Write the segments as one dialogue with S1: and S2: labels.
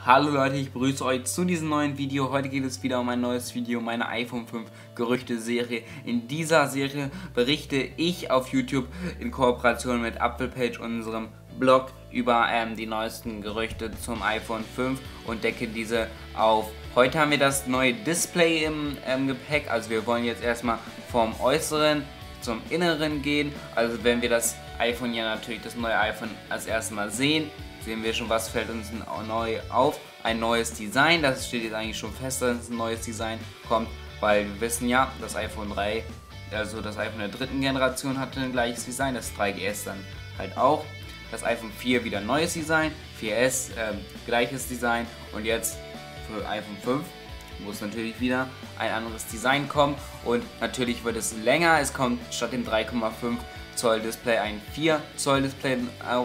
S1: Hallo Leute, ich begrüße euch zu diesem neuen Video. Heute geht es wieder um ein neues Video, meine iPhone 5 Gerüchte-Serie. In dieser Serie berichte ich auf YouTube in Kooperation mit Apfelpage, unserem Blog, über die neuesten Gerüchte zum iPhone 5 und decke diese auf. Heute haben wir das neue Display im Gepäck, also wir wollen jetzt erstmal vom Äußeren zum Inneren gehen. Also wenn wir das iPhone das neue iPhone als erstes Mal sehen wir schon, was fällt uns neu auf. Ein neues Design, das steht jetzt eigentlich schon fest, dass ein neues Design kommt, weil wir wissen ja, das iPhone 3, also das iPhone der dritten Generation hatte ein gleiches Design, das 3GS dann halt auch. Das iPhone 4 wieder neues Design, 4S gleiches Design und jetzt für iPhone 5 muss natürlich wieder ein anderes Design kommen und natürlich wird es länger, es kommt statt dem 3,5 Zoll Display ein 4 Zoll Display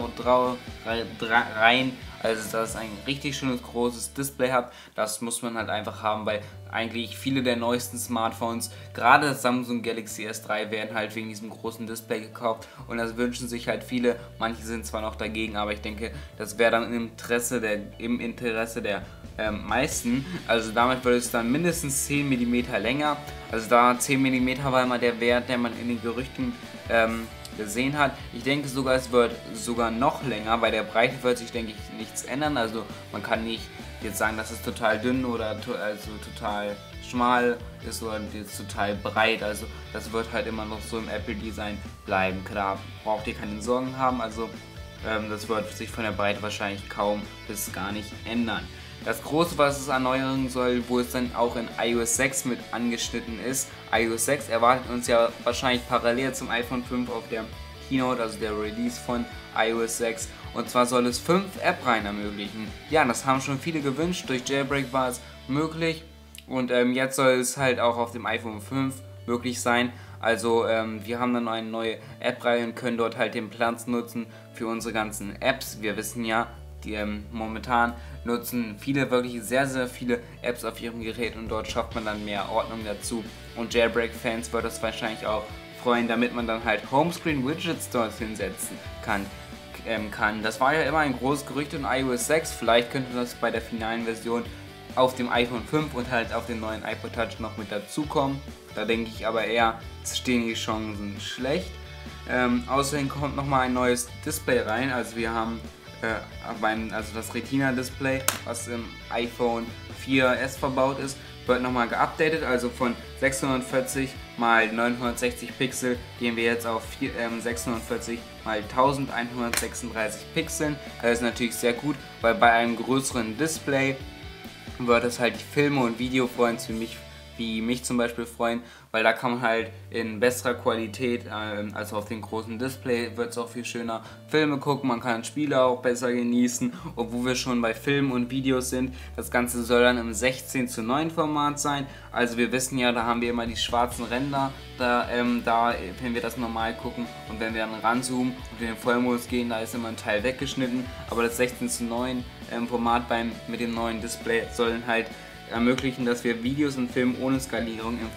S1: rein, also dass es ein richtig schönes großes Display hat. Das muss man halt einfach haben, weil eigentlich viele der neuesten Smartphones, gerade das Samsung Galaxy S3, werden halt wegen diesem großen Display gekauft und das wünschen sich halt viele. Manche sind zwar noch dagegen, aber ich denke, das wäre dann im Interesse der meisten. Also damit würde es dann mindestens 10 mm länger, also da 10 mm war immer der Wert, der man in den Gerüchten gesehen hat. Ich denke sogar, es wird sogar noch länger. Bei der Breite wird sich, denke ich, nichts ändern. Also man kann nicht jetzt sagen, dass es total dünn oder total schmal ist oder jetzt total breit. Also das wird halt immer noch so im Apple-Design bleiben. Klar, braucht ihr keine Sorgen haben. Also das wird sich von der Breite wahrscheinlich kaum bis gar nicht ändern. Das Große, was es erneuern soll, wo es dann auch in iOS 6 mit angeschnitten ist. iOS 6 erwartet uns ja wahrscheinlich parallel zum iPhone 5 auf der Keynote, also der Release von iOS 6. Und zwar soll es 5 App-Reihen ermöglichen. Ja, das haben schon viele gewünscht, durch Jailbreak war es möglich. Und jetzt soll es halt auch auf dem iPhone 5 möglich sein. Also wir haben dann eine neue App-Reihe und können dort halt den Platz nutzen für unsere ganzen Apps. Wir wissen ja, die momentan nutzen viele, wirklich sehr, sehr viele Apps auf ihrem Gerät und dort schafft man dann mehr Ordnung dazu. Und Jailbreak-Fans wird es wahrscheinlich auch freuen, damit man dann halt Homescreen-Widgets dort hinsetzen kann. Das war ja immer ein großes Gerücht in iOS 6, vielleicht könnte das bei der finalen Version auf dem iPhone 5 und halt auf dem neuen iPod Touch noch mit dazukommen. Da denke ich aber eher, stehen die Chancen schlecht. Außerdem kommt nochmal ein neues Display rein, also wir haben das Retina-Display, was im iPhone 4S verbaut ist, wird nochmal geupdatet, also von 640 x 960 Pixel gehen wir jetzt auf 640 x 1136 Pixeln. Das ist natürlich sehr gut, weil bei einem größeren Display wird es halt die Filme und Videofreunde wie mich zum Beispiel freuen, weil da kann man halt in besserer Qualität, also auf dem großen Display wird es auch viel schöner Filme gucken, man kann Spiele auch besser genießen, und wo wir schon bei Filmen und Videos sind, das Ganze soll dann im 16:9 Format sein, also wir wissen ja, da haben wir immer die schwarzen Ränder, wenn wir das normal gucken, und wenn wir dann ranzoomen und in den Vollmodus gehen, da ist immer ein Teil weggeschnitten, aber das 16:9 Format mit dem neuen Display soll dann halt ermöglichen, dass wir Videos und Filme ohne Skalierung im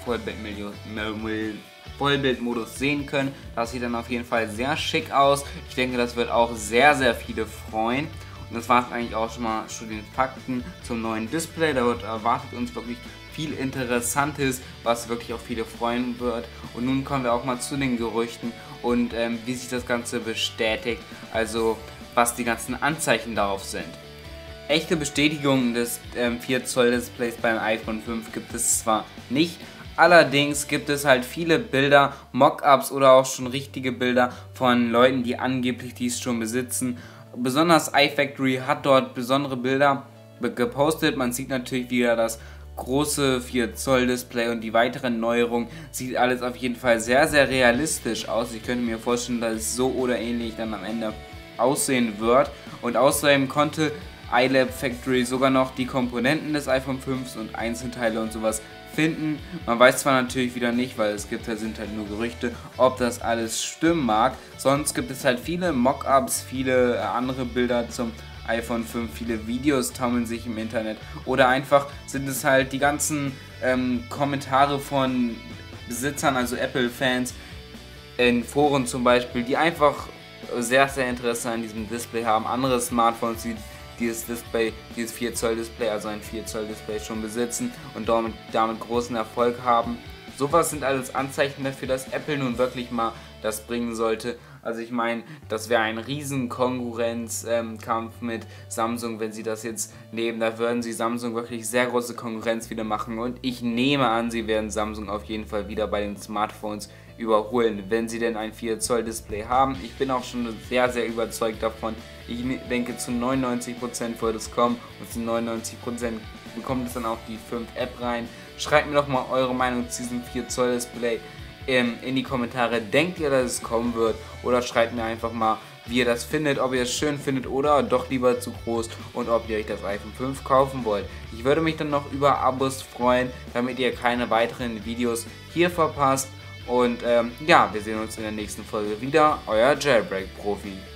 S1: Vollbildmodus sehen können. Das sieht dann auf jeden Fall sehr schick aus. Ich denke, das wird auch sehr, sehr viele freuen. Und das war es eigentlich auch schon mal zu den Fakten zum neuen Display. Da erwartet uns wirklich viel Interessantes, was wirklich auch viele freuen wird. Und nun kommen wir auch mal zu den Gerüchten und wie sich das Ganze bestätigt, also was die ganzen Anzeichen darauf sind. Echte Bestätigungen des 4 Zoll Displays beim iPhone 5 gibt es zwar nicht, allerdings gibt es halt viele Bilder, Mockups oder auch schon richtige Bilder von Leuten, die angeblich dies schon besitzen. Besonders iFactory hat dort besondere Bilder gepostet. Man sieht natürlich wieder das große 4 Zoll Display und die weiteren Neuerungen. Sieht alles auf jeden Fall sehr, sehr realistisch aus. Ich könnte mir vorstellen, dass es so oder ähnlich dann am Ende aussehen wird. Und außerdem konnte iFactory sogar noch die Komponenten des iPhone 5 und Einzelteile und sowas finden. Man weiß zwar natürlich wieder nicht, weil sind halt nur Gerüchte, ob das alles stimmen mag. Sonst gibt es halt viele Mockups, viele andere Bilder zum iPhone 5, viele Videos taumeln sich im Internet. Oder einfach sind es halt die ganzen Kommentare von Besitzern, also Apple-Fans, in Foren zum Beispiel, die einfach sehr, sehr Interesse an diesem Display haben. Andere Smartphones, die dieses Display, dieses 4 Zoll Display, also ein 4 Zoll Display schon besitzen und damit großen Erfolg haben. Sowas sind alles Anzeichen dafür, dass Apple nun wirklich mal das bringen sollte. Also ich meine, das wäre ein riesen Konkurrenzkampf mit Samsung, wenn sie das jetzt nehmen. Da würden sie Samsung wirklich sehr große Konkurrenz wieder machen. Und ich nehme an, sie werden Samsung auf jeden Fall wieder bei den Smartphones überholen, wenn sie denn ein 4 Zoll Display haben. Ich bin auch schon sehr, sehr überzeugt davon. Ich denke, zu 99% wird es kommen und zu 99% bekommt es dann auch die 5 App rein. Schreibt mir doch mal eure Meinung zu diesem 4 Zoll Display in die Kommentare. Denkt ihr, dass es kommen wird? Oder schreibt mir einfach mal, wie ihr das findet, ob ihr es schön findet oder doch lieber zu groß und ob ihr euch das iPhone 5 kaufen wollt. Ich würde mich dann noch über Abos freuen, damit ihr keine weiteren Videos hier verpasst. Und ja, wir sehen uns in der nächsten Folge wieder. Euer Jailbreak Profi.